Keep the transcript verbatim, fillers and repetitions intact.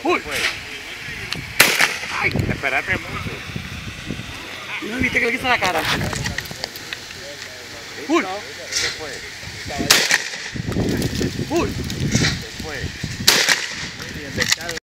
Uy. Ay, espérate mucho. ¿No viste que le quiso la cara? Uy. Después. Uy. Después. Muy bien, descarga.